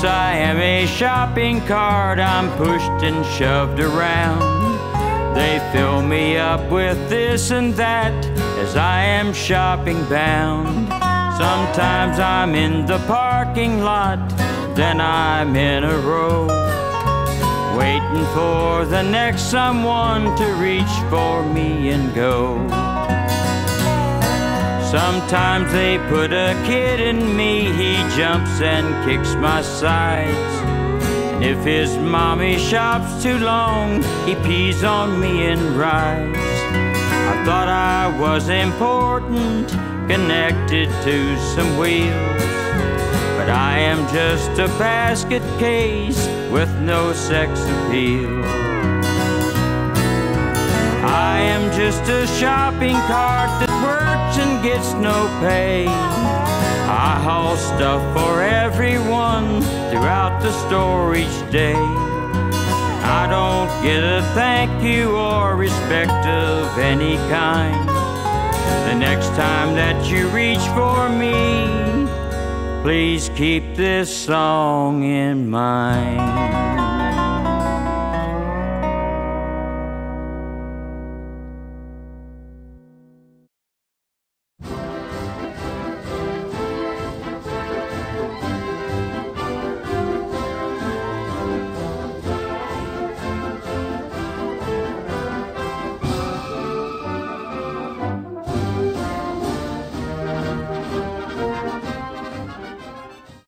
Yes, I am a shopping cart, I'm pushed and shoved around. They fill me up with this and that as I am shopping bound. Sometimes I'm in the parking lot, then I'm in a row, waiting for the next someone to reach for me and go. Sometimes they put a kid in me, he jumps and kicks my sides. And if his mommy shops too long, he pees on me and rides. I thought I was important, connected to some wheels, but I am just a basket case with no sex appeal. I am just a shopping cart that works and gets no pay. I haul stuff for everyone throughout the store each day. I don't get a thank you or respect of any kind. The next time that you reach for me, please keep this song in mind.